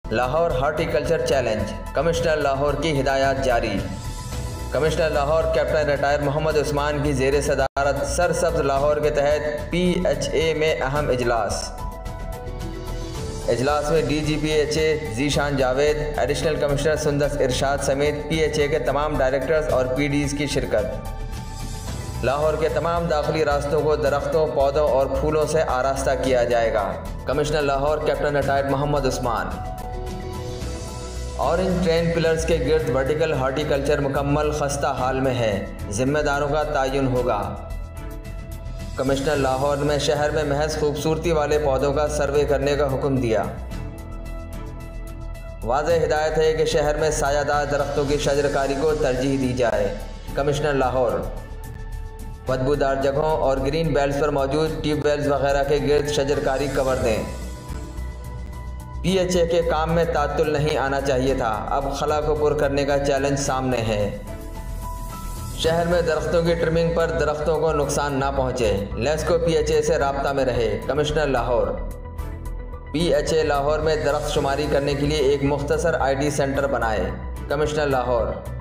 Lahore horticulture challenge, commissioner Lahore की हिदायत जारी। Commissioner Lahore captain retire Muhammad Usman की ज़ेर सदारत सरसब्ज लाहौर के तहत PHA में अहम इजलास में DGPHA Zeeshan Javed, additional commissioner Sundas Irshad समेत PHA के तमाम डायरेक्टर्स और PDs की शिरकत। लाहौर के तमाम दाखिली रास्तों को दरख्तों, पौधों और फूलों से आरास्ता किया जाएगा। Commissioner Lahore captain retired Muhammad Usman. Orange train pillars के गिर्द वर्टिकल हार्टिकल्चर मुकम्मल खस्ता हाल में है, जिम्मेदारों का तयन होगा। कमिश्नर लाहौर में शहर में महज खूबसूरती वाले पौधों का सर्वे करने का हुक्म दिया। वाज़ेह हिदायत है कि शहर में सायादार दरख्तों की शजरकारी को तरजीह दी जाए। कमिश्नर लाहौर बदबूदार जगहों और ग्रीन बेल्ट्स पर मौजूद ट्यूबवेल्स वगैरह के गिर्द शजरकारी कवर दें। PHA के काम में तातुल नहीं आना चाहिए था, अब खला को पुर करने का चैलेंज सामने है। शहर में दरख्तों की ट्रिमिंग पर दरख्तों को नुकसान ना पहुँचे, लेस्को PHA से राब्ता में रहे। कमिश्नर लाहौर। PHA लाहौर में दरख्त शुमारी करने के लिए एक मुख्तसर ID सेंटर बनाए। कमिश्नर लाहौर।